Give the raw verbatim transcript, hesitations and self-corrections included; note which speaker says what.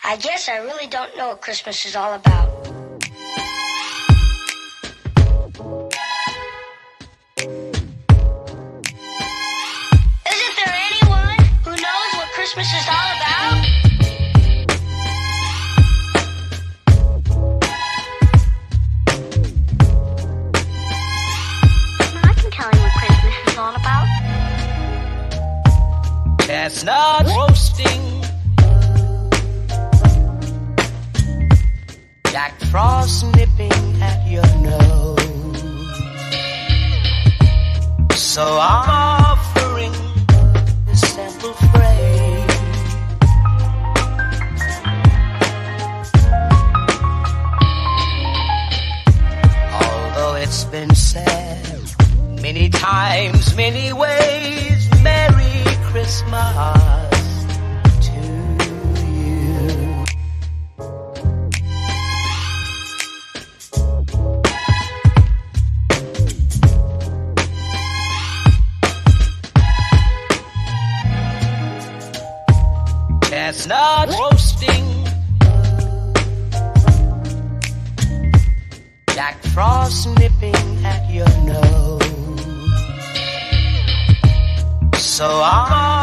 Speaker 1: I guess I really don't know what Christmas is all about. Isn't there anyone who knows what Christmas is all about?
Speaker 2: I can tell you what Christmas is all about.
Speaker 3: Chestnuts roasting, Jack Frost nipping at your nose. So I'm offering this simple phrase. Although it's been said many times, many ways, Merry Christmas to you. Chestnut roasting, Jack Frost nipping at your nose. So I'm